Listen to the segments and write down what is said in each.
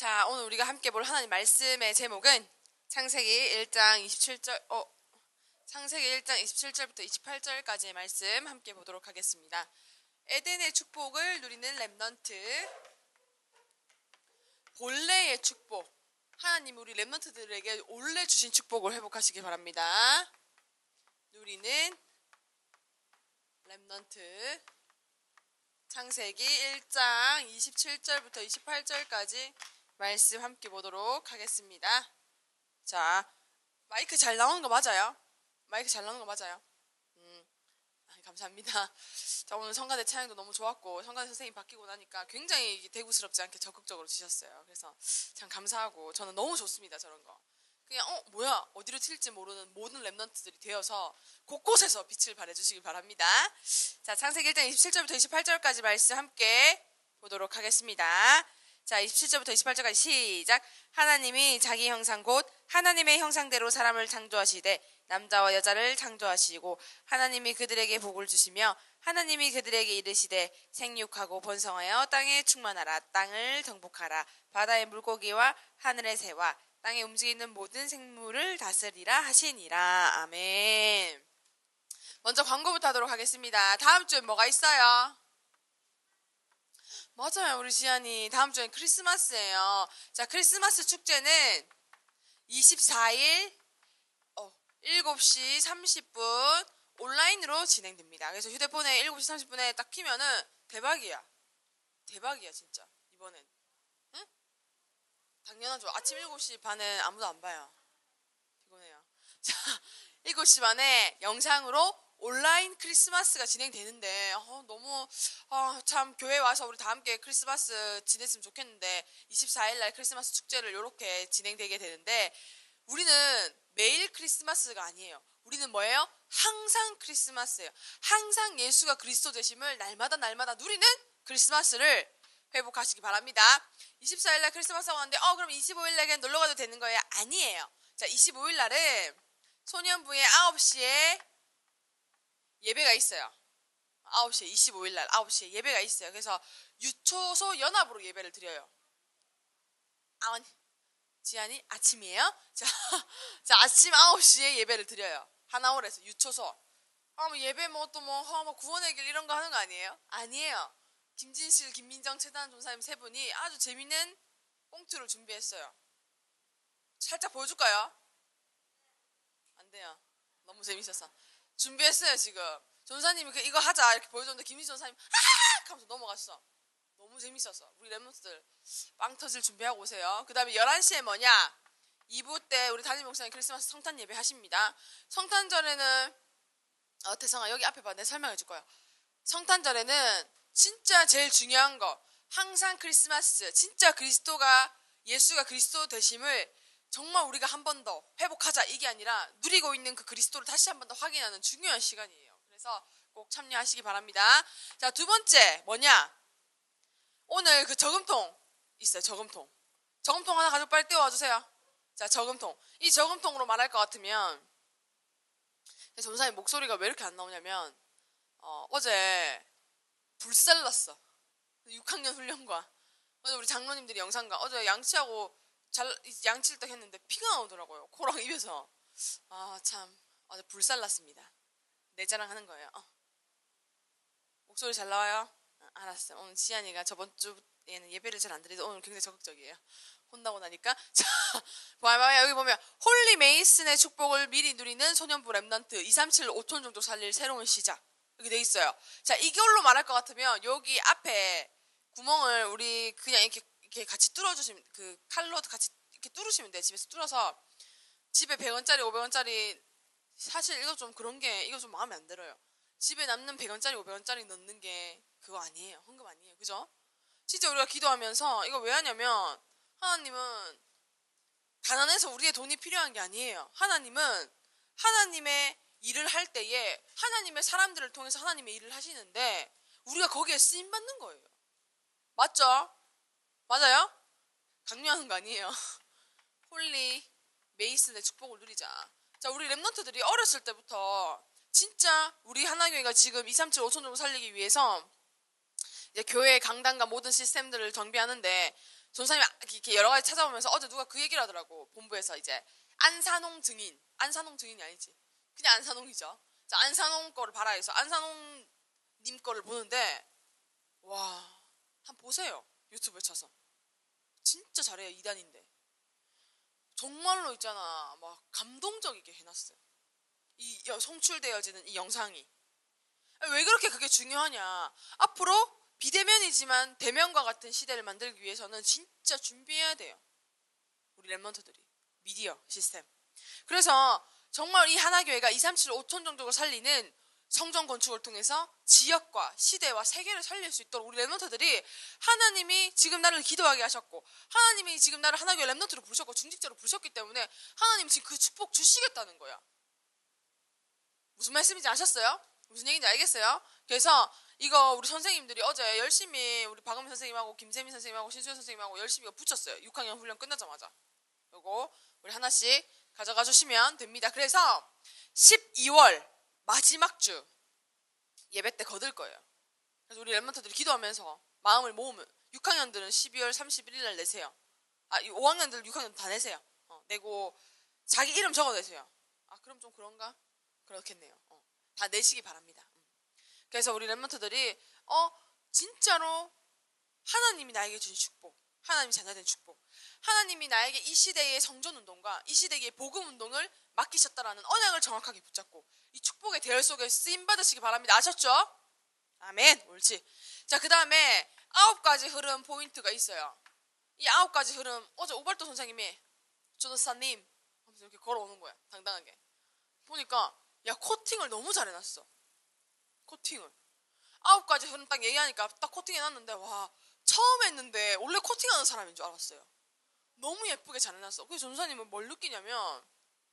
자, 오늘 우리가 함께 볼 하나님 말씀의 제목은 창세기 1장 27절부터 28절까지의 말씀 함께 보도록 하겠습니다. 에덴의 축복을 누리는 렘넌트, 본래의 축복. 하나님 우리 렘넌트들에게 원래 주신 축복을 회복하시기 바랍니다. 누리는 렘넌트. 창세기 1장 27절부터 28절까지 말씀 함께 보도록 하겠습니다. 자, 마이크 잘 나오는 거 맞아요? 마이크 잘 나오는 거 맞아요? 감사합니다. 자, 오늘 성가대 찬양도 너무 좋았고 성가대 선생님 바뀌고 나니까 굉장히 대구스럽지 않게 적극적으로 주셨어요. 그래서 참 감사하고 저는 너무 좋습니다. 저런 거. 그냥 뭐야 어디로 튈지 모르는 모든 렘넌트들이 되어서 곳곳에서 빛을 발해주시길 바랍니다. 자, 창세기 1장 27절부터 28절까지 말씀 함께 보도록 하겠습니다. 자, 27절부터 28절까지 시작. 하나님이 자기 형상 곧 하나님의 형상대로 사람을 창조하시되 남자와 여자를 창조하시고 하나님이 그들에게 복을 주시며 하나님이 그들에게 이르시되 생육하고 번성하여 땅에 충만하라. 땅을 정복하라. 바다의 물고기와 하늘의 새와 땅에 움직이는 모든 생물을 다스리라 하시니라. 아멘. 먼저 광고부터 하도록 하겠습니다. 다음 주에 뭐가 있어요? 맞아요, 우리 지안이. 다음 주엔 크리스마스예요. 자, 크리스마스 축제는 24일 7시 30분 온라인으로 진행됩니다. 그래서 휴대폰에 7시 30분에 딱 키면은 대박이야. 대박이야, 진짜. 이번엔. 응? 당연하죠. 아침 7시 반에 아무도 안 봐요. 피곤해요. 자, 7시 반에 영상으로 온라인 크리스마스가 진행되는데 너무 참 교회 와서 우리 다 함께 크리스마스 지냈으면 좋겠는데 24일 날 크리스마스 축제를 이렇게 진행되게 되는데 우리는 매일 크리스마스가 아니에요. 우리는 뭐예요? 항상 크리스마스예요. 항상 예수가 그리스도 되심을 날마다 누리는 크리스마스를 회복하시기 바랍니다. 24일 날 크리스마스가 왔는데 그럼 25일 날에 놀러 가도 되는 거예요? 아니에요. 자, 25일 날은 소년부의 9시에 예배가 있어요. 9시에 25일 날 9시에 예배가 있어요. 그래서 유초소 연합으로 예배를 드려요. 지안이 아침이에요? 자, 아침 9시에 예배를 드려요. 하나홀에서 유초소. 예배 구원의 길 이런 거 하는 거 아니에요? 아니에요. 김진실, 김민정, 최단 전사님 세 분이 아주 재밌는 꽁트를 준비했어요. 살짝 보여줄까요? 안 돼요. 너무 재밌어서. 준비했어요, 지금. 전사님이 이거 하자 이렇게 보여줬는데 김민정 전사님 하면서 넘어갔어. 너무 재밌어서. 우리 렘넌트들 빵 터질 준비하고 오세요. 그 다음에 11시에 뭐냐? 2부 때 우리 담임 목사님 크리스마스 성탄 예배 하십니다. 성탄절에는 태성아 여기 앞에 봐. 내가 설명해 줄 거야. 성탄절에는 진짜 제일 중요한 거 항상 크리스마스 진짜 예수가 그리스도 되심을 정말 우리가 한 번 더 회복하자 이게 아니라 누리고 있는 그 그리스도를 다시 한 번 더 확인하는 중요한 시간이에요. 그래서 꼭 참여하시기 바랍니다. 자, 두 번째 뭐냐? 오늘 그 저금통 있어요. 저금통 하나 가지고 빨리 떼어와주세요. 자, 저금통. 이 저금통으로 말할 것 같으면 전사님 목소리가 왜 이렇게 안 나오냐면 어제 불살났어. 6학년 훈련과 어제 우리 장로님들이 영상과 어제 양치하고 양치를 딱 했는데 피가 나오더라고요. 코랑 입에서. 참 어제 불살났습니다. 내 자랑하는 거예요. 목소리 잘 나와요? 알았어요. 오늘 지안이가 저번 주에는 예배를 잘 안 드리도 오늘 굉장히 적극적이에요. 혼나고 나니까. 자, 여기 보면 홀리 메이슨의 축복을 미리 누리는 소년부 렘넌트 237 5톤 정도 살릴 새로운 시작 이렇게 돼 있어요. 자, 이걸로 말할 것 같으면 여기 앞에 구멍을 우리 그냥 이렇게 같이 뚫어주시면 그 칼로 같이 이렇게 뚫으시면 돼요. 집에서 뚫어서 집에 100원짜리 500원짜리 사실 이거 좀 그런 게 이거 좀 마음에 안 들어요. 집에 남는 100원짜리 500원짜리 넣는 게 그거 아니에요. 헌금 아니에요. 그죠? 진짜 우리가 기도하면서 이거 왜 하냐면 하나님은 가난해서 우리의 돈이 필요한 게 아니에요. 하나님은 하나님의 일을 할 때에 하나님의 사람들을 통해서 하나님의 일을 하시는데 우리가 거기에 쓰임받는 거예요. 맞죠? 맞아요? 강요하는 거 아니에요. 홀리 메이슨의 축복을 누리자. 자, 우리 렘넌트들이 어렸을 때부터 진짜 우리 하나교회가 지금 237 5천 정도 살리기 위해서 이제 교회 강단과 모든 시스템들을 정비하는데 전사님이 이렇게 여러 가지 찾아보면서 어제 누가 그 얘기를 하더라고. 본부에서 이제 안산홍 증인이 아니지. 그냥 안산홍이죠. 자, 안산홍 거를 봐라 해서 안산홍 님 거를 보는데 와, 한번 보세요. 유튜브에 쳐서. 진짜 잘해요. 2단인데. 정말로 있잖아. 막 감동적이게 해놨어요. 이 송출되어지는 이 영상이. 왜 그렇게 그게 중요하냐. 앞으로 비대면이지만 대면과 같은 시대를 만들기 위해서는 진짜 준비해야 돼요. 우리 랩런트들이. 미디어 시스템. 그래서 정말 이 하나교회가 237 5천 정도를 살리는 성전 건축을 통해서 지역과 시대와 세계를 살릴 수 있도록 우리 랩런트들이 하나님이 지금 나를 기도하게 하셨고 하나님이 지금 나를 하나교회 랩런트로 부르셨고 중직자로 부르셨기 때문에 하나님이 지금 그 축복 주시겠다는 거야. 무슨 말씀인지 아셨어요? 무슨 얘기인지 알겠어요? 그래서 이거 우리 선생님들이 어제 열심히 우리 박은미 선생님하고 김세민 선생님하고 신수연 선생님하고 열심히 이거 붙였어요. 6학년 훈련 끝나자마자. 요거 우리 하나씩 가져가 주시면 됩니다. 그래서 12월 마지막 주 예배 때 거둘 거예요. 그래서 우리 랩런트들이 기도하면서 마음을 모으면 6학년들은 12월 31일 날 내세요. 5학년들 6학년 다 내세요. 내고 자기 이름 적어내세요. 그럼 좀 그런가? 그렇겠네요. 다 내시기 바랍니다. 그래서 우리 랩런트들이 진짜로 하나님이 나에게 준 축복, 하나님이 자녀된 축복, 하나님이 나에게 이 시대의 성전운동과 이 시대의 복음운동을 맡기셨다라는 언약을 정확하게 붙잡고 이 축복의 대열 속에 쓰임받으시기 바랍니다. 아셨죠? 아멘. 옳지. 자, 그 다음에 9가지 흐름 포인트가 있어요. 이 9가지 흐름 어제 오발도 선생님이 조도사님 하면서 이렇게 걸어오는 거야. 당당하게. 보니까 야, 코팅을 너무 잘 해놨어. 코팅을 9가지 흐름 딱 얘기하니까 딱 코팅해놨는데 와, 처음 했는데 원래 코팅하는 사람인 줄 알았어요. 너무 예쁘게 잘 해놨어. 그래서 전사님은 뭘 느끼냐면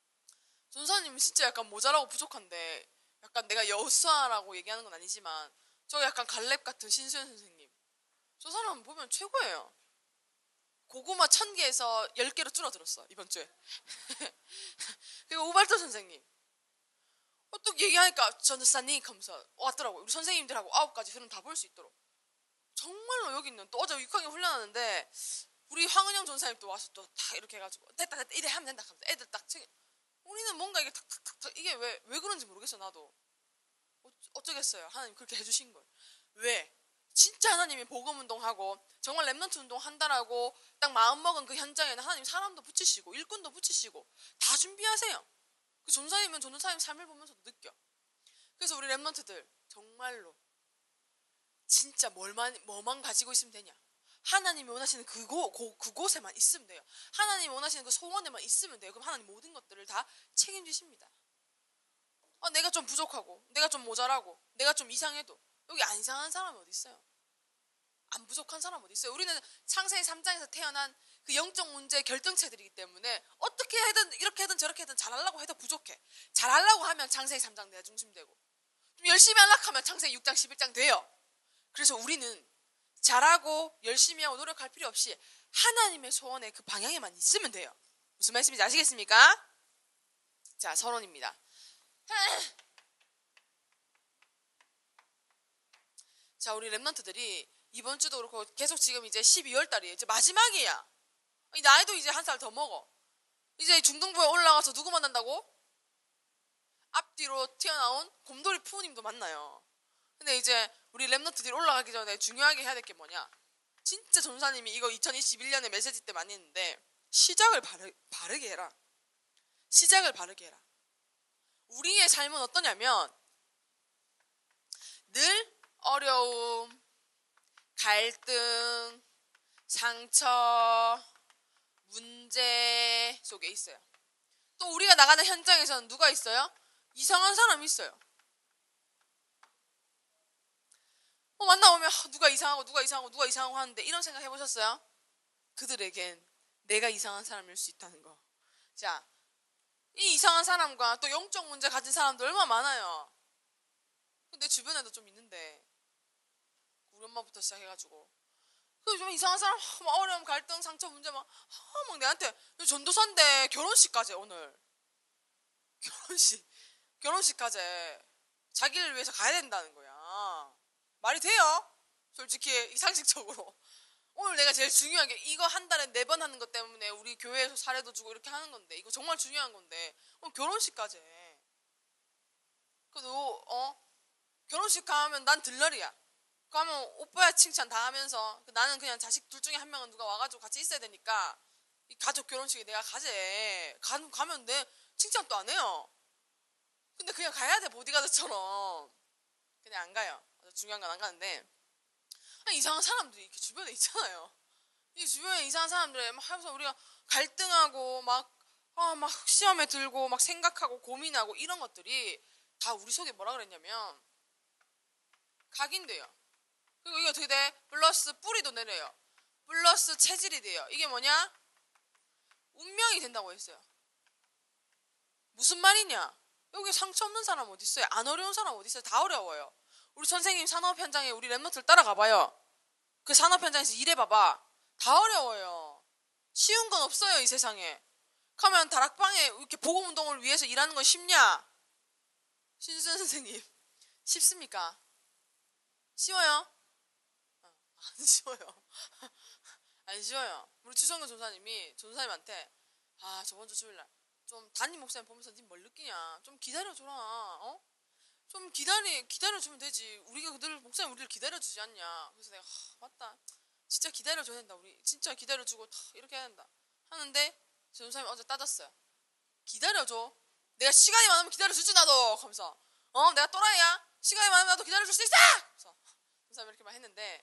전사님은 진짜 약간 모자라고 부족한데 약간 내가 여우수아라고 얘기하는 건 아니지만 저 약간 갈렙 같은 신수연 선생님, 저 사람 보면 최고예요. 고구마 1000개에서 10개로 줄어들었어 이번 주에. 그리고 오발도 선생님 또 얘기하니까 전도사님 하면서 왔더라고요. 우리 선생님들하고 9가지 흐름 다 볼 수 있도록. 정말로 여기 있는 또 어제 6학년 훈련하는데 우리 황은영 전사님 또 와서 또 다 이렇게 해가지고 됐다 이래 하면 된다 하면서 애들 딱 챙겨. 우리는 뭔가 이게 탁탁탁탁 이게 왜 그런지 모르겠어. 나도 어쩌겠어요. 하나님 그렇게 해주신 걸. 왜? 진짜 하나님이 복음운동하고 정말 랩런트 운동 한다라고 딱 마음먹은 그 현장에는 하나님 사람도 붙이시고 일꾼도 붙이시고 다 준비하세요. 그 전사님은 전도사님 삶을 보면서도 느껴. 그래서 우리 랩런트들 정말로 진짜 뭐만 가지고 있으면 되냐. 하나님이 원하시는 그곳에만 있으면 돼요. 하나님이 원하시는 그 소원에만 있으면 돼요. 그럼 하나님 모든 것들을 다 책임지십니다. 내가 좀 부족하고 내가 좀 모자라고 내가 좀 이상해도 여기 안 이상한 사람이 어디 있어요? 안 부족한 사람 어디 있어요? 우리는 창세기 3장에서 태어난 그 영적 문제의 결정체들이기 때문에 어떻게 하든 이렇게 하든 저렇게 하든 잘하려고 해도 부족해. 잘하려고 하면 창세기 3장 내가 중심되고 좀 열심히 하려고 하면 창세기 6장 11장 돼요. 그래서 우리는 잘하고 열심히 하고 노력할 필요 없이 하나님의 소원의 그 방향에만 있으면 돼요. 무슨 말씀인지 아시겠습니까? 자, 서론입니다. 자, 우리 랩런트들이 이번 주도 그렇고 계속 지금 이제 12월 달이에요. 이제 마지막이야. 이 나이도 이제 한 살 더 먹어. 이제 중등부에 올라가서 누구 만난다고? 앞뒤로 튀어나온 곰돌이 푸우님도 만나요. 근데 이제 우리 랩런트들이 올라가기 전에 중요하게 해야 될 게 뭐냐? 진짜 전사님이 이거 2021년에 메시지 때 많이 했는데 시작을 바르게 해라. 시작을 바르게 해라. 우리의 삶은 어떠냐면 늘 어려움, 갈등, 상처, 문제 속에 있어요. 또 우리가 나가는 현장에서는 누가 있어요? 이상한 사람이 있어요. 만나보면 누가 이상하고 하는데 이런 생각 해보셨어요? 그들에겐 내가 이상한 사람일 수 있다는 거. 자, 이 이상한 사람과 또 영적 문제 가진 사람도 얼마나 많아요. 내 주변에도 좀 있는데 우리 엄마부터 시작해가지고 좀 이상한 사람 막 어려움, 갈등, 상처, 문제 막 내한테 전도사인데 결혼식까지 오늘 결혼식까지 자기를 위해서 가야 된다는 거야. 말이 돼요? 솔직히 상식적으로 오늘 내가 제일 중요한 게 이거 한 달에 4번 하는 것 때문에 우리 교회에서 사례도 주고 이렇게 하는 건데 이거 정말 중요한 건데 오늘 결혼식까지 해. 결혼식 가면 난 들러리야. 가면 오빠야 칭찬 다 하면서 나는 그냥 자식 둘 중에 한 명은 누가 와가지고 같이 있어야 되니까 이 가족 결혼식에 내가 가면 내 칭찬도 안 해요. 근데 그냥 가야 돼 보디가드처럼. 그냥 안 가요. 중요한 건 안 가는데 아니, 이상한 사람들이 이렇게 주변에 있잖아요. 이 주변에 이상한 사람들 막 하면서 우리가 갈등하고 막 시험에 들고 막 생각하고 고민하고 이런 것들이 다 우리 속에 뭐라 그랬냐면 각인돼요. 그리고 이게 어떻게 돼? 플러스 뿌리도 내려요. 플러스 체질이 돼요. 이게 뭐냐? 운명이 된다고 했어요. 무슨 말이냐? 여기 상처 없는 사람 어디 있어요? 안 어려운 사람 어디 있어요? 다 어려워요. 우리 선생님 산업 현장에 우리 랩노트를 따라가 봐요. 그 산업 현장에서 일해봐봐. 다 어려워요. 쉬운 건 없어요 이 세상에. 가면 다락방에 이렇게 보건운동을 위해서 일하는 건 쉽냐? 신수연 선생님 쉽습니까? 쉬워요? 안 쉬워요. 안 쉬워요. 우리 추성근 전사님한테 저번 주 주일날 좀 담임 목사님 보면서 니 뭘 느끼냐? 좀 기다려줘라. 좀 기다려주면 되지. 우리가 늘 목사님 우리를 기다려주지 않냐? 그래서 내가 맞다. 진짜 기다려줘야 된다. 우리 진짜 기다려주고 이렇게 해야 된다. 하는데 전사님이 어제 따졌어요. 기다려줘. 내가 시간이 많으면 기다려주지 나도. 하면서 내가 또라이야. 시간이 많으면 나도 기다려줄 수 있어. 그래서 전사님이 이렇게 말했는데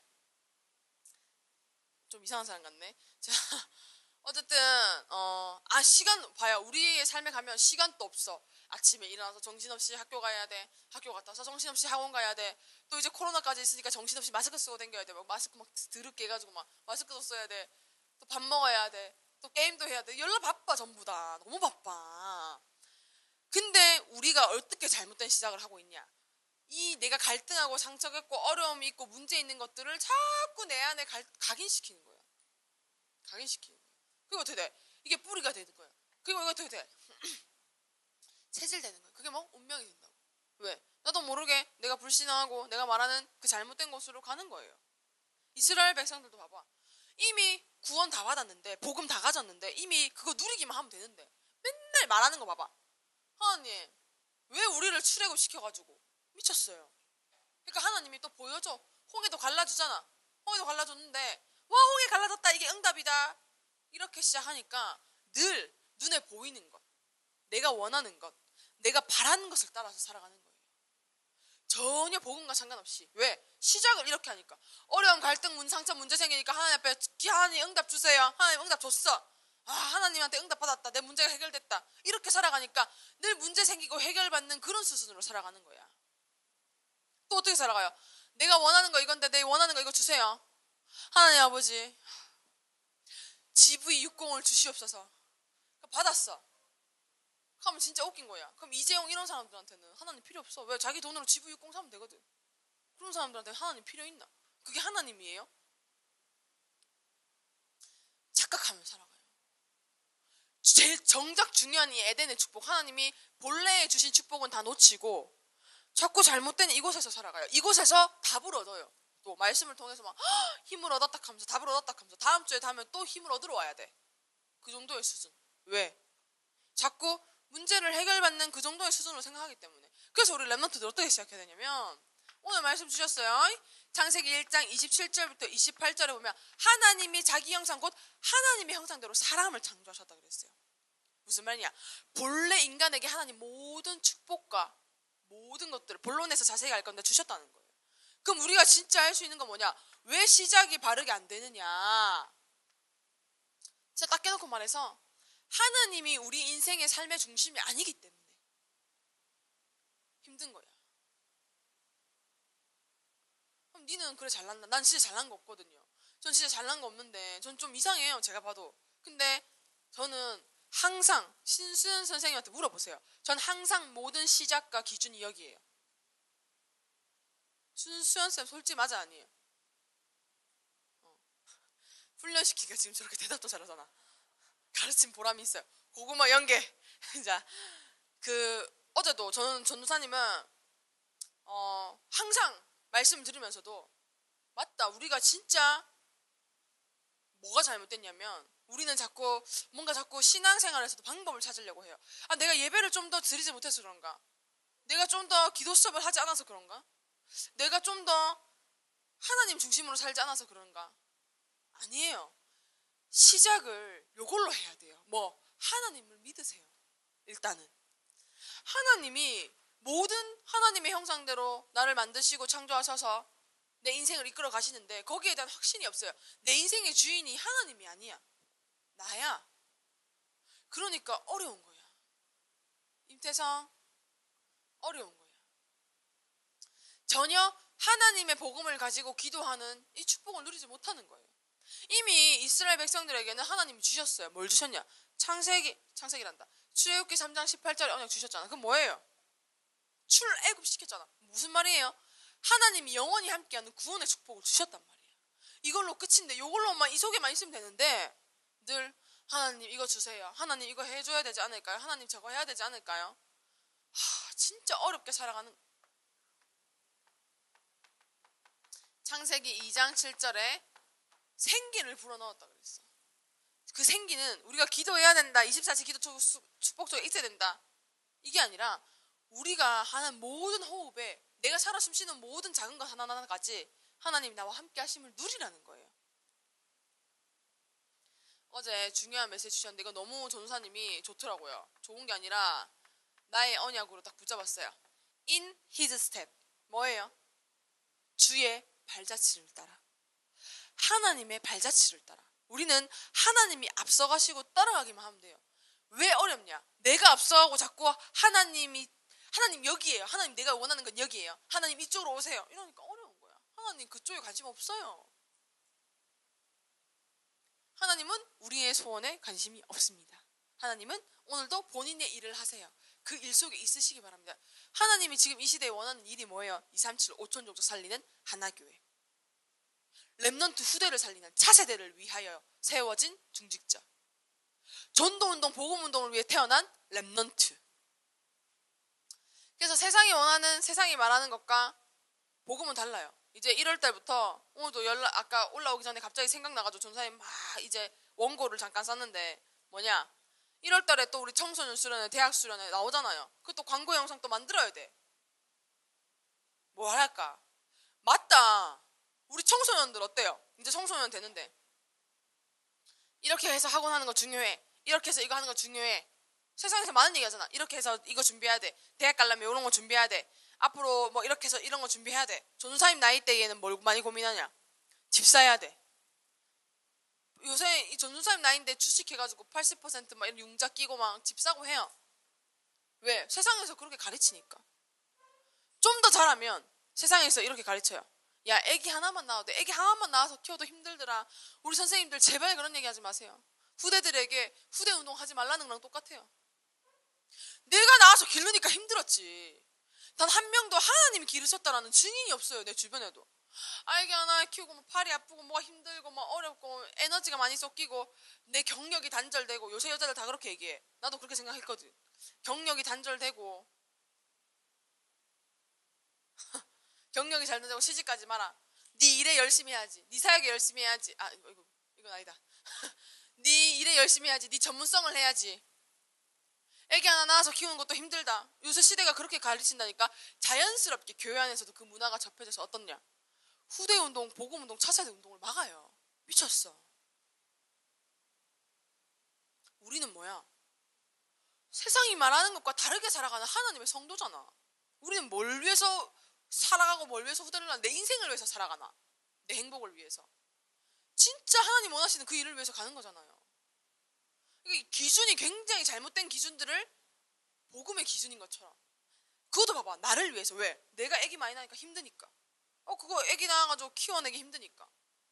좀 이상한 사람 같네. 자, 어쨌든 시간 봐요. 우리의 삶에 가면 시간도 없어. 아침에 일어나서 정신없이 학교 가야 돼. 학교 갔다 와서 정신없이 학원 가야 돼. 또 이제 코로나까지 있으니까 정신없이 마스크 쓰고 다녀야 돼. 막 마스크 막 드럽게 해가지고 막 마스크도 써야 돼. 또 밥 먹어야 돼. 또 게임도 해야 돼. 열나 바빠 전부 다. 너무 바빠. 근데 우리가 어떻게 잘못된 시작을 하고 있냐? 이 내가 갈등하고 상처받고 어려움이 있고 문제 있는 것들을 자꾸 내 안에 각인시키는 거예요. 각인시키는 거예요. 그리고 어떻게 돼? 이게 뿌리가 되는 거예요. 그리고 이거 어떻게 돼? 체질되는 거예요. 그게 뭐? 운명이 된다고. 왜? 나도 모르게 내가 불신앙하고 내가 말하는 그 잘못된 곳으로 가는 거예요. 이스라엘 백성들도 봐봐. 이미 구원 다 받았는데 복음 다 가졌는데 이미 그거 누리기만 하면 되는데 맨날 말하는 거 봐봐. 하나님 왜 우리를 출애굽시켜가지고 미쳤어요. 그러니까 하나님이 또 보여줘. 홍해도 갈라주잖아. 홍해도 갈라줬는데 와 홍해 갈라졌다 이게 응답이다. 이렇게 시작하니까 늘 눈에 보이는 것, 내가 원하는 것, 내가 바라는 것을 따라서 살아가는 거예요. 전혀 복음과 상관없이. 왜? 시작을 이렇게 하니까. 어려운 갈등, 상처, 문제 생기니까 하나님 앞에 하나님 응답 주세요. 하나님 응답 줬어. 하나님한테 응답 받았다. 내 문제가 해결됐다. 이렇게 살아가니까 늘 문제 생기고 해결받는 그런 수준으로 살아가는 거야. 또 어떻게 살아가요? 내가 원하는 거 이건데 내 원하는 거 이거 주세요. 하나님 아버지 GV60을 주시옵소서. 받았어. 그러면 진짜 웃긴 거야. 그럼 이재용 이런 사람들한테는 하나님 필요 없어. 왜? 자기 돈으로 GV60 사면 되거든. 그런 사람들한테 하나님 필요 있나? 그게 하나님이에요? 착각하며 살아가요. 제일 정작 중요한 이 에덴의 축복, 하나님이 본래에 주신 축복은 다 놓치고 자꾸 잘못된 이곳에서 살아가요. 이곳에서 답을 얻어요. 또 말씀을 통해서 막 힘을 얻었다 하면서 답을 얻었다 하면서 다음 주에 또 힘을 얻으러 와야 돼. 그 정도의 수준. 왜? 자꾸 문제를 해결받는 그 정도의 수준으로 생각하기 때문에. 그래서 우리 랩런트들 어떻게 시작해야 되냐면 오늘 말씀 주셨어요. 창세기 1장 27절부터 28절에 보면 하나님이 자기 형상 곧 하나님의 형상대로 사람을 창조하셨다 그랬어요. 무슨 말이냐? 본래 인간에게 하나님 모든 축복과 모든 것들을 본론에서 자세히 알 건데 주셨다는 거예요. 그럼 우리가 진짜 할 수 있는 건 뭐냐? 왜 시작이 바르게 안 되느냐? 진짜 딱 깨놓고 말해서 하나님이 우리 인생의 삶의 중심이 아니기 때문에 힘든 거야. 그럼 니는 그래 잘난다. 난 진짜 잘난 거 없거든요. 전 진짜 잘난 거 없는데 전 좀 이상해요. 제가 봐도. 근데 저는 항상 신수연 선생님한테 물어보세요. 전 항상 모든 시작과 기준이 여기에요. 신수연 쌤 솔직히 맞아 아니에요? 훈련시키기가 지금 저렇게 대답도 잘하잖아. 가르친 보람이 있어요. 고구마 연계. 자, 어제도 저는 전도사님은 항상 말씀 들으면서도 맞다. 우리가 진짜 뭐가 잘못됐냐면 우리는 자꾸 뭔가 자꾸 신앙생활에서도 방법을 찾으려고 해요. 아, 내가 예배를 좀 더 드리지 못해서 그런가? 내가 좀 더 기도 수업을 하지 않아서 그런가? 내가 좀 더 하나님 중심으로 살지 않아서 그런가? 아니에요. 시작을 요걸로 해야 돼요. 뭐 하나님을 믿으세요. 일단은 하나님이 모든 하나님의 형상대로 나를 만드시고 창조하셔서 내 인생을 이끌어 가시는데 거기에 대한 확신이 없어요. 내 인생의 주인이 하나님이 아니야. 나야. 그러니까 어려운 거야. 임태성, 어려운 거야. 전혀 하나님의 복음을 가지고 기도하는 이 축복을 누리지 못하는 거예요. 이미 이스라엘 백성들에게는 하나님이 주셨어요. 뭘 주셨냐? 창세기란다. 출애굽기 3장 18절에 언약 주셨잖아. 그럼 뭐예요? 출애굽 시켰잖아. 무슨 말이에요? 하나님이 영원히 함께하는 구원의 축복을 주셨단 말이에요. 이걸로 끝인데 이걸로만 이 속에만 있으면 되는데 늘 하나님 이거 주세요. 하나님 이거 해줘야 되지 않을까요? 하나님 저거 해야 되지 않을까요? 진짜 어렵게 살아가는. 창세기 2장 7절에 생기를 불어넣었다 그랬어. 그 생기는 우리가 기도해야 된다. 24시 기도 축복 속에 있어야 된다. 이게 아니라 우리가 하는 모든 호흡에 내가 살아 숨쉬는 모든 작은 것 하나하나까지 하나님이 나와 함께 하심을 누리라는 거예요. 어제 중요한 메시지 주셨는데 이거 너무 전도사님이 좋더라고요. 좋은 게 아니라 나의 언약으로 딱 붙잡았어요. In his step. 뭐예요? 주의 발자취를 따라. 하나님의 발자취를 따라. 우리는 하나님이 앞서가시고 따라가기만 하면 돼요. 왜 어렵냐? 내가 앞서가고 자꾸 하나님 여기에요. 하나님 내가 원하는 건 여기에요. 하나님 이쪽으로 오세요. 이러니까 어려운 거야. 하나님 그쪽에 관심 없어요. 하나님은 우리의 소원에 관심이 없습니다. 하나님은 오늘도 본인의 일을 하세요. 그 일 속에 있으시기 바랍니다. 하나님이 지금 이 시대에 원하는 일이 뭐예요? 237 5천 종족 살리는 하나교회. 렘넌트 후대를 살리는 차세대를 위하여 세워진 중직자. 전도운동, 복음운동을 위해 태어난 렘넌트. 그래서 세상이 원하는, 세상이 말하는 것과 복음은 달라요. 이제 1월 달부터 오늘도 아까 올라오기 전에 갑자기 생각나가지고 전사님 막 이제 원고를 잠깐 썼는데 뭐냐? 1월 달에 또 우리 청소년 수련회, 대학 수련회 나오잖아요. 그것도 광고 영상 또 만들어야 돼. 뭐 할까? 맞다. 우리 청소년들 어때요? 이제 청소년 되는데 이렇게 해서 학원 하는 거 중요해. 이렇게 해서 이거 하는 거 중요해. 세상에서 많은 얘기 하잖아. 이렇게 해서 이거 준비해야 돼. 대학 가려면 이런 거 준비해야 돼. 앞으로 뭐 이렇게 해서 이런 거 준비해야 돼. 전도사님 나이 때에는 뭘 많이 고민하냐? 집 사야 돼. 요새 이 전도사님 나이인데 주식해가지고 80%막 이런 융자 끼고 막 집 사고 해요. 왜? 세상에서 그렇게 가르치니까. 좀 더 잘하면 세상에서 이렇게 가르쳐요. 야, 애기 하나만 낳아도 돼. 애기 하나만 낳아서 키워도 힘들더라. 우리 선생님들 제발 그런 얘기 하지 마세요. 후대들에게 후대 운동 하지 말라는 거랑 똑같아요. 내가 낳아서 기르니까 힘들었지. 단 한 명도 하나님이 기르셨다라는 증인이 없어요. 내 주변에도. 아기 하나 키우고 뭐 팔이 아프고 뭐가 힘들고 뭐 어렵고 에너지가 많이 쏟기고 내 경력이 단절되고 요새 여자들 다 그렇게 얘기해. 나도 그렇게 생각했거든. 경력이 단절되고 경력이 잘 되고 시집가지 마라. 네 일에 열심히 해야지. 네 사역에 열심히 해야지. 아 이건 아니다. 네 일에 열심히 해야지. 네 전문성을 해야지. 애기 하나 낳아서 키우는 것도 힘들다. 요새 시대가 그렇게 가르친다니까. 자연스럽게 교회 안에서도 그 문화가 접해져서 어떻냐. 후대운동, 복음운동, 차세대 운동을 막아요. 미쳤어. 우리는 뭐야? 세상이 말하는 것과 다르게 살아가는 하나님의 성도잖아. 우리는 뭘 위해서 살아가고 뭘 위해서 후대를 내 인생을 위해서 살아가나? 내 행복을 위해서. 진짜 하나님 원하시는 그 일을 위해서 가는 거잖아요. 이게 기준이 굉장히 잘못된 기준들을 복음의 기준인 것처럼. 그것도 봐봐. 나를 위해서. 왜? 내가 애기 많이 낳으니까 힘드니까. 그거 애기 낳아가지고 키워내기 힘드니까.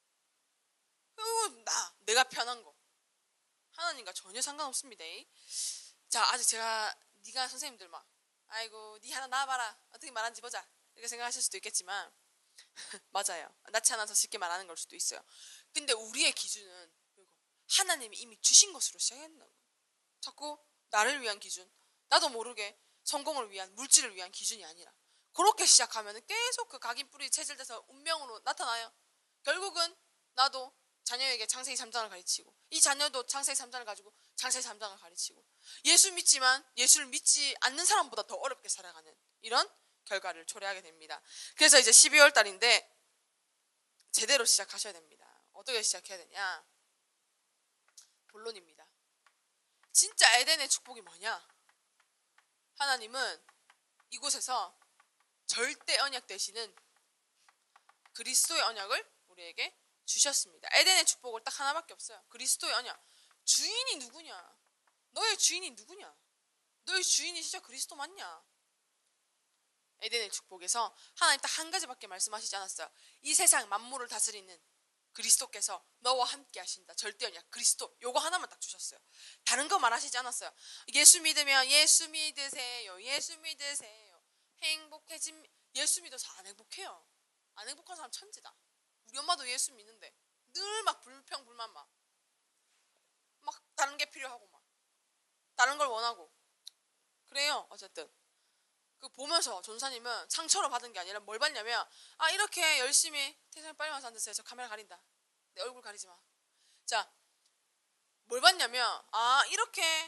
내가 편한 거. 하나님과 전혀 상관없습니다. 자, 아직 제가 네가 선생님들 막 아이고 네 하나 낳아봐라. 어떻게 말하는지 보자. 이렇게 생각하실 수도 있겠지만 맞아요. 낳지 않아서 쉽게 말하는 걸 수도 있어요. 근데 우리의 기준은 하나님이 이미 주신 것으로 시작했나. 자꾸 나를 위한 기준, 나도 모르게 성공을 위한, 물질을 위한 기준이 아니라 그렇게 시작하면 계속 그 각인뿌리 체질돼서 운명으로 나타나요. 결국은 나도 자녀에게 창세기 3장을 가르치고 이 자녀도 창세기 3장을 가지고 창세기 3장을 가르치고 예수 믿지만 예수를 믿지 않는 사람보다 더 어렵게 살아가는 이런 결과를 초래하게 됩니다. 그래서 이제 12월 달인데 제대로 시작하셔야 됩니다. 어떻게 시작해야 되냐? 본론입니다. 진짜 에덴의 축복이 뭐냐? 하나님은 이곳에서 절대 언약 되시는 그리스도의 언약을 우리에게 주셨습니다. 에덴의 축복을 딱 하나밖에 없어요. 그리스도의 언약. 주인이 누구냐? 너의 주인이 누구냐? 너의 주인이 진짜 그리스도 맞냐? 에덴의 축복에서 하나님 딱 한 가지밖에 말씀하시지 않았어요. 이 세상 만물을 다스리는 그리스도께서 너와 함께 하신다. 절대 언약 그리스도. 요거 하나만 딱 주셨어요. 다른 거 말하시지 않았어요. 예수 믿으면 예수 믿으세요. 예수 믿으세요. 행복해짐. 예수 믿어서 안 행복해요. 안 행복한 사람 천지다. 우리 엄마도 예수 믿는데 늘 막 불평불만 막 다른 게 필요하고 막 다른 걸 원하고 그래요. 어쨌든 그 보면서 전사님은 상처로 받은 게 아니라 뭘 받냐면 이렇게 열심히 태생이 빨리 와서 앉으세요. 저 카메라 가린다. 내 얼굴 가리지 마. 자, 뭘 받냐면 이렇게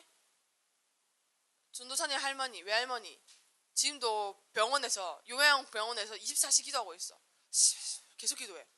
전도사님 할머니 외할머니 지금도 병원에서 요양병원에서 24시 기도하고 있어. 계속 기도해.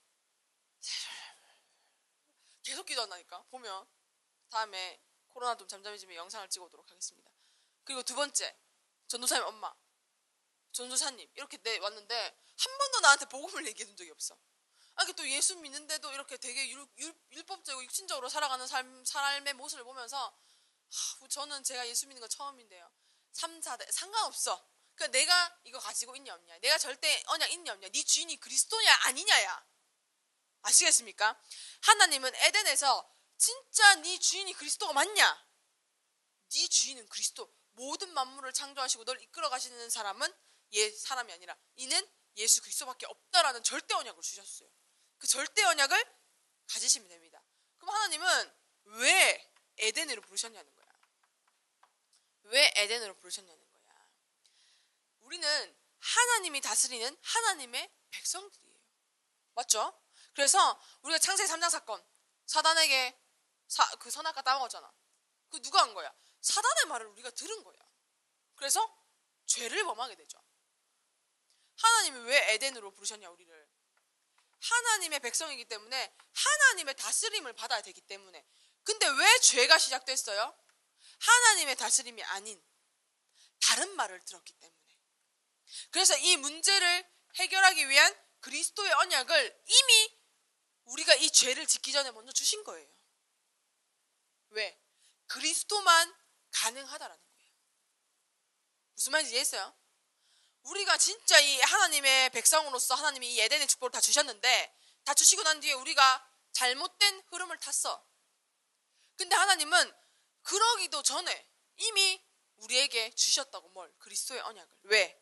계속 기도한다니까. 보면 다음에 코로나 좀 잠잠해지면 영상을 찍어오도록 하겠습니다. 그리고 두 번째 전도사님 엄마 전도사님 이렇게 왔는데 한 번도 나한테 복음을 얘기해 준 적이 없어. 이렇게 또 예수 믿는데도 이렇게 되게 율법적이고 육신적으로 살아가는 삶의 모습을 보면서 저는 제가 예수 믿는 거 처음인데요. 3, 4대 상관없어. 그러니까 내가 이거 가지고 있냐 없냐, 내가 절대 언약 있냐 없냐, 네 주인이 그리스도냐 아니냐야. 아시겠습니까? 하나님은 에덴에서 진짜 네 주인이 그리스도가 맞냐? 네 주인은 그리스도. 모든 만물을 창조하시고 널 이끌어 가시는 사람은 사람이 아니라 이는 예수 그리스도밖에 없다라는 절대 언약을 주셨어요. 그 절대 언약을 가지시면 됩니다. 그럼 하나님은 왜 에덴으로 부르셨냐는 거야. 왜 에덴으로 부르셨냐는 거야. 우리는 하나님이 다스리는 하나님의 백성들이에요. 맞죠? 그래서 우리가 창세기 3장 사건 사단에게 그 선악과 따먹었잖아. 그 누가 한 거야? 사단의 말을 우리가 들은 거야. 그래서 죄를 범하게 되죠. 하나님이 왜 에덴으로 부르셨냐 우리를. 하나님의 백성이기 때문에 하나님의 다스림을 받아야 되기 때문에. 근데 왜 죄가 시작됐어요? 하나님의 다스림이 아닌 다른 말을 들었기 때문에. 그래서 이 문제를 해결하기 위한 그리스도의 언약을 이미 우리가 이 죄를 짓기 전에 먼저 주신 거예요. 왜? 그리스도만 가능하다라는 거예요. 무슨 말인지 이해했어요? 우리가 진짜 이 하나님의 백성으로서 하나님이 이 에덴의 축복을 다 주셨는데 다 주시고 난 뒤에 우리가 잘못된 흐름을 탔어. 근데 하나님은 그러기도 전에 이미 우리에게 주셨다고 뭘? 그리스도의 언약을. 왜?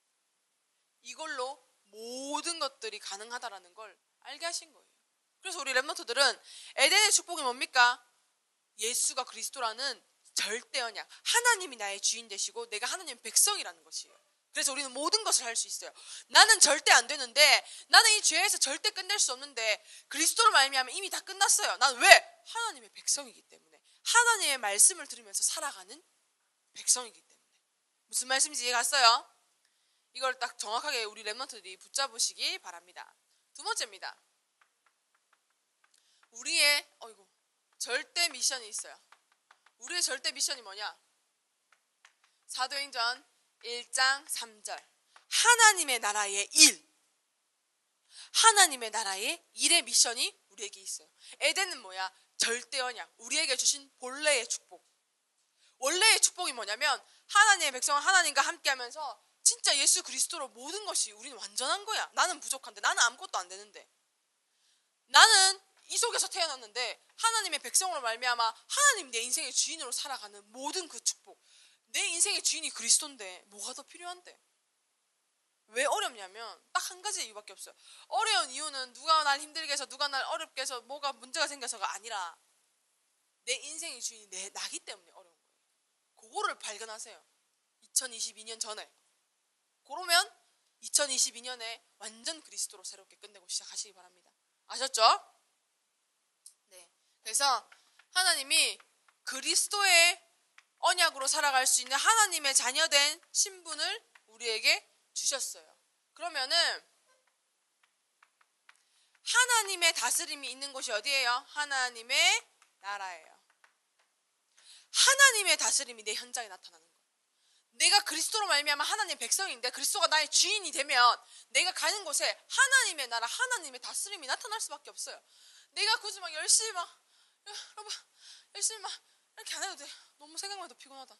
이걸로 모든 것들이 가능하다라는 걸 알게 하신 거예요. 그래서 우리 랩런트들은 에덴의 축복이 뭡니까? 예수가 그리스도라는 절대 언약. 하나님이 나의 주인 되시고 내가 하나님의 백성이라는 것이에요. 그래서 우리는 모든 것을 할 수 있어요. 나는 절대 안 되는데, 나는 이 죄에서 절대 끝낼 수 없는데 그리스도로 말미암아 이미 다 끝났어요. 난 왜? 하나님의 백성이기 때문에. 하나님의 말씀을 들으면서 살아가는 백성이기 때문에. 무슨 말씀인지 이해갔어요? 이걸 딱 정확하게 우리 랩런트들이 붙잡으시기 바랍니다. 두 번째입니다. 우리의 절대 미션이 있어요. 우리의 절대 미션이 뭐냐? 사도행전 1장 3절. 하나님의 나라의 일. 하나님의 나라의 일의 미션이 우리에게 있어요. 에덴은 뭐야? 절대 언약. 우리에게 주신 본래의 축복. 원래의 축복이 뭐냐면 하나님의 백성은 하나님과 함께하면서 진짜 예수 그리스도로 모든 것이 우리는 완전한 거야. 나는 부족한데, 나는 아무것도 안 되는데, 나는 이 속에서 태어났는데 하나님의 백성으로 말미암아 하나님 내 인생의 주인으로 살아가는 모든 그 축복. 내 인생의 주인이 그리스도인데 뭐가 더 필요한데? 왜 어렵냐면 딱 한 가지 이유밖에 없어요. 어려운 이유는 누가 날 힘들게 해서, 누가 날 어렵게 해서, 뭐가 문제가 생겨서가 아니라 내 인생의 주인이 나기 때문에 어려운 거예요. 그거를 발견하세요. 2022년 전에. 그러면 2022년에 완전 그리스도로 새롭게 끝내고 시작하시기 바랍니다. 아셨죠? 그래서 하나님이 그리스도의 언약으로 살아갈 수 있는 하나님의 자녀된 신분을 우리에게 주셨어요. 그러면은 하나님의 다스림이 있는 곳이 어디예요? 하나님의 나라예요. 하나님의 다스림이 내 현장에 나타나는 거예요. 내가 그리스도로 말미암아 하나님의 백성인데 그리스도가 나의 주인이 되면 내가 가는 곳에 하나님의 나라, 하나님의 다스림이 나타날 수밖에 없어요. 내가 굳이 막 열심히 여러분 열심히 이렇게 안 해도 돼. 너무 생각만 해도 피곤하다.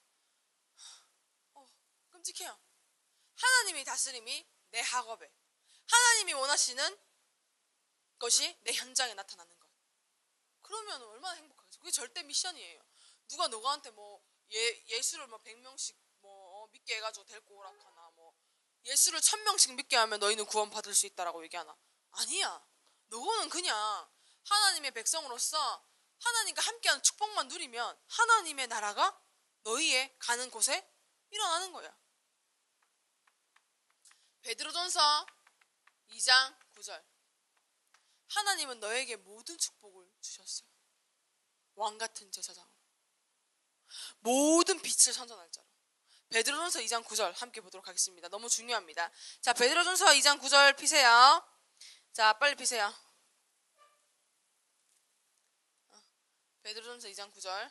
끔찍해요. 하나님의 다스림이 내 학업에, 하나님이 원하시는 것이 내 현장에 나타나는 것. 그러면 얼마나 행복하겠어. 그게 절대 미션이에요. 누가 너한테 뭐 예수를 뭐 100명씩 뭐 믿게 해가지고 데리고 오락하나, 뭐 예수를 1000명씩 믿게 하면 너희는 구원 받을 수 있다라고 얘기하나? 아니야. 너는 그냥 하나님의 백성으로서 하나님과 함께하는 축복만 누리면 하나님의 나라가 너희의 가는 곳에 일어나는 거야. 베드로전서 2장 9절. 하나님은 너에게 모든 축복을 주셨어요. 왕같은 제사장으로, 모든 빛을 선전할 자로. 베드로전서 2장 9절 함께 보도록 하겠습니다. 너무 중요합니다. 자, 베드로전서 2장 9절 피세요. 자, 빨리 피세요. 베드로전서 2장 9절.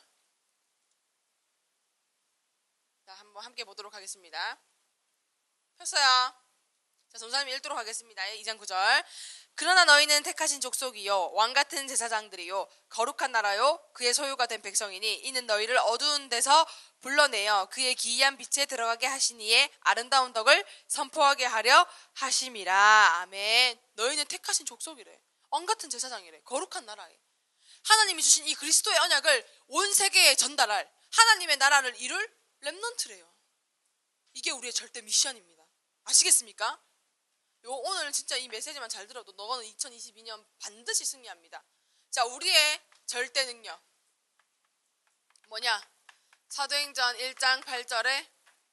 자, 한번 함께 보도록 하겠습니다. 폈어요. 자, 전사님 읽도록 하겠습니다. 2장 9절. 그러나 너희는 택하신 족속이요 왕같은 제사장들이요 거룩한 나라요 그의 소유가 된 백성이니 이는 너희를 어두운 데서 불러내어 그의 기이한 빛에 들어가게 하시니에 아름다운 덕을 선포하게 하려 하심이라. 아멘. 너희는 택하신 족속이래. 왕같은 제사장이래. 거룩한 나라에 하나님이 주신 이 그리스도의 언약을 온 세계에 전달할 하나님의 나라를 이룰 렘넌트래요. 이게 우리의 절대 미션입니다. 아시겠습니까? 오늘 진짜 이 메시지만 잘 들어도 너는 2022년 반드시 승리합니다. 자, 우리의 절대 능력 뭐냐? 사도행전 1장 8절에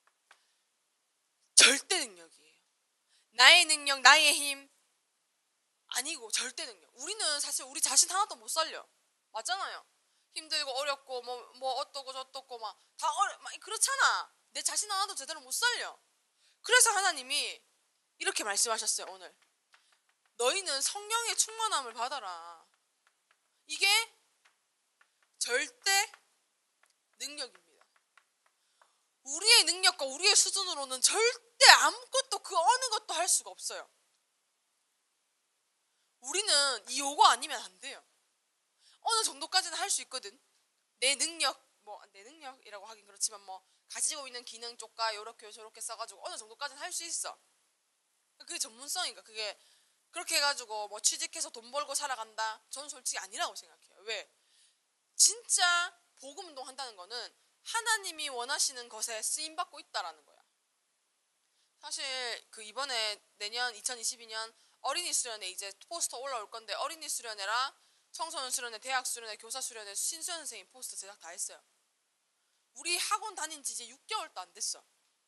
절대 능력이에요. 나의 능력, 나의 힘 아니고 절대 능력. 우리는 사실 우리 자신 하나도 못 살려. 맞잖아요. 힘들고 어렵고 뭐 어떻고 저떻고 막 그렇잖아. 내 자신 하나도 제대로 못 살려. 그래서 하나님이 이렇게 말씀하셨어요. 오늘 너희는 성령의 충만함을 받아라. 이게 절대 능력입니다. 우리의 능력과 우리의 수준으로는 절대 아무것도 그 어느 것도 할 수가 없어요. 우리는 이 요거 아니면 안 돼요. 어느 정도까지는 할 수 있거든. 내 능력이라고 하긴 그렇지만 가지고 있는 기능 쪽과 요렇게 저렇게 써가지고 어느 정도까지는 할 수 있어. 그게 전문성인가? 그게 그렇게 해가지고 취직해서 돈 벌고 살아간다? 저는 솔직히 아니라고 생각해요. 왜? 진짜 복음 운동한다는 거는 하나님이 원하시는 것에 쓰임받고 있다라는 거야. 사실 이번에 내년 2022년 어린이 수련회 이제 포스터 올라올 건데 어린이 수련회랑 청소년 수련회, 대학 수련회, 교사 수련회, 신수연 선생님 포스터 제작 다 했어요. 우리 학원 다닌 지 이제 6개월도 안 됐어.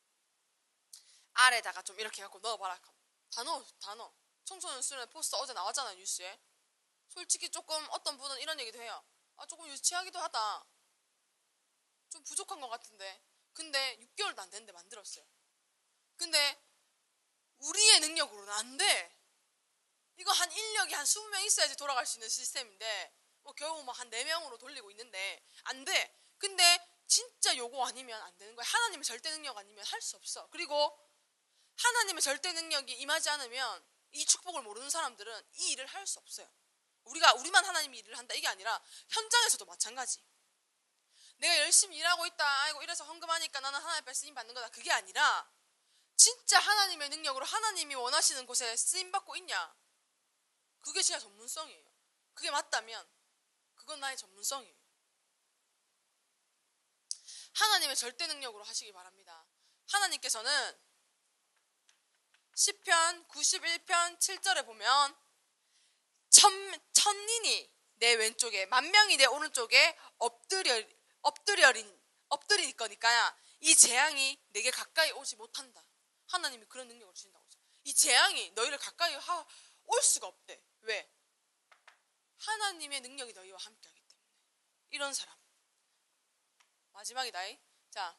아래다가 좀 이렇게 해갖고 넣어봐라. 다 넣어. 청소년 수련회 포스터 어제 나왔잖아, 뉴스에. 솔직히 조금 어떤 분은 이런 얘기도 해요. 조금 유치하기도 하다. 좀 부족한 것 같은데. 근데 6개월도 안 됐는데 만들었어요. 근데 우리의 능력으로는 안 돼. 이거 한 인력이 한 20명 있어야지 돌아갈 수 있는 시스템인데 겨우 한 4명으로 돌리고 있는데 안 돼. 근데 진짜 요거 아니면 안 되는 거야. 하나님의 절대 능력 아니면 할 수 없어. 그리고 하나님의 절대 능력이 임하지 않으면 이 축복을 모르는 사람들은 이 일을 할 수 없어요. 우리만 하나님이 일을 한다 이게 아니라 현장에서도 마찬가지. 내가 열심히 일하고 있다. 아이고 이래서 헌금하니까 나는 하나님 앞에 쓰임 받는 거다. 그게 아니라 진짜 하나님의 능력으로 하나님이 원하시는 곳에 쓰임 받고 있냐? 그게 진짜 전문성이에요. 그게 맞다면 그건 나의 전문성이에요. 하나님의 절대 능력으로 하시기 바랍니다. 하나님께서는 시편 91편 7절에 보면 천인이 내 왼쪽에 만명이 내 오른쪽에 엎드릴 거니까 이 재앙이 내게 가까이 오지 못한다. 하나님이 그런 능력을 주신다고 하죠. 이 재앙이 너희를 가까이 올 수가 없대. 왜? 하나님의 능력이 너희와 함께하기 때문에. 이런 사람. 마지막이다. 자,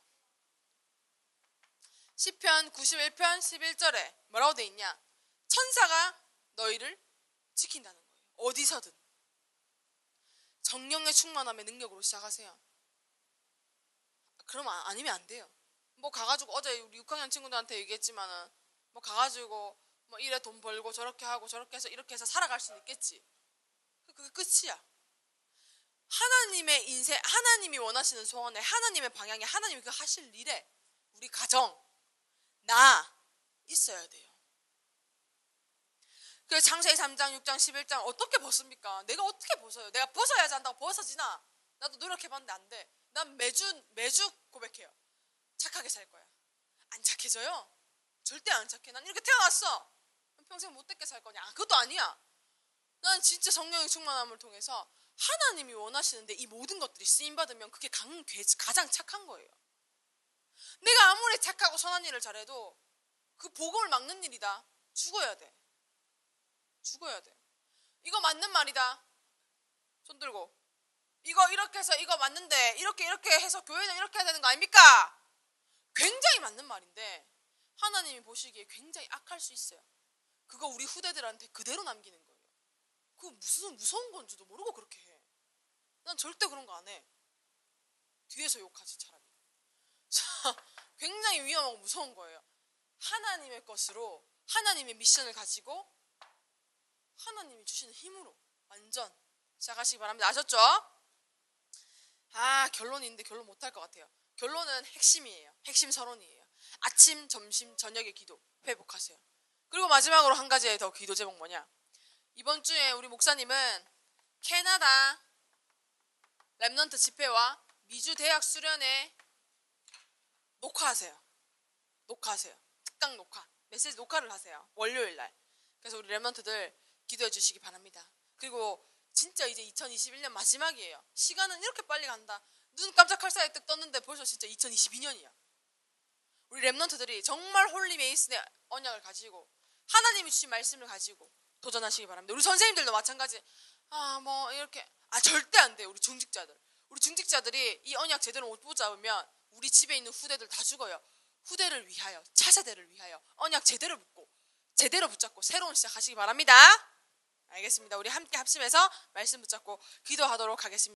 시편 91편 11절에 뭐라고 돼 있냐? 천사가 너희를 지킨다는 거예요. 어디서든. 성령의 충만함의 능력으로 시작하세요. 그럼 아니면 안 돼요. 뭐 가가지고 어제 우리 6학년 친구들한테 얘기했지만은 뭐 가가지고 뭐 이래 돈 벌고 저렇게 하고 저렇게 해서 이렇게 해서 살아갈 수는 있겠지. 그게 끝이야. 하나님의 인생, 하나님이 원하시는 소원에, 하나님의 방향에, 하나님이 그 하실 일에 우리 가정, 나 있어야 돼요. 그 창세기 3장, 6장, 11장 어떻게 벗습니까? 내가 어떻게 벗어요? 내가 벗어야지 한다고 벗어지나? 나도 노력해봤는데 안 돼. 난 매주 고백해요. 착하게 살 거야. 안 착해져요? 절대 안 착해. 난 이렇게 태어났어. 평생 못되게 살 거냐? 그것도 아니야. 난 진짜 성령의 충만함을 통해서 하나님이 원하시는데 이 모든 것들이 쓰임받으면 그게 가장 착한 거예요. 내가 아무리 착하고 선한 일을 잘해도 그 복음을 막는 일이다. 죽어야 돼. 죽어야 돼. 이거 맞는 말이다. 손 들고. 이거 이렇게 해서 이거 맞는데 이렇게 해서 교회는 이렇게 해야 되는 거 아닙니까? 굉장히 맞는 말인데 하나님이 보시기에 굉장히 악할 수 있어요. 그거 우리 후대들한테 그대로 남기는 거예요. 그거 무슨 무서운 건지도 모르고 그렇게 해. 난 절대 그런 거 안 해. 뒤에서 욕하지 차라리. 굉장히 위험하고 무서운 거예요. 하나님의 것으로 하나님의 미션을 가지고 하나님이 주시는 힘으로 완전 시작하시기 바랍니다. 아셨죠? 결론인데 결론 못할 것 같아요. 결론은 핵심이에요. 핵심 서론이에요. 아침, 점심, 저녁의 기도 회복하세요. 그리고 마지막으로 한 가지의 더 기도 제목 뭐냐? 이번 주에 우리 목사님은 캐나다 랩넌트 집회와 미주 대학 수련회 녹화하세요. 특강 녹화. 메시지 녹화를 하세요. 월요일 날. 그래서 우리 랩넌트들 기도해 주시기 바랍니다. 그리고 진짜 이제 2021년 마지막이에요. 시간은 이렇게 빨리 간다. 눈 깜짝할 사이에 뜩 떴는데 벌써 진짜 2022년이야. 우리 랩넌트들이 정말 홀리 메이슨의 언약을 가지고 하나님이 주신 말씀을 가지고 도전하시기 바랍니다. 우리 선생님들도 마찬가지. 절대 안 돼요. 우리 중직자들이 이 언약 제대로 못 붙잡으면 우리 집에 있는 후대들 다 죽어요. 후대를 위하여, 차세대를 위하여 언약 제대로 붙잡고 새로운 시작하시기 바랍니다. 알겠습니다. 우리 함께 합심해서 말씀 붙잡고 기도하도록 하겠습니다.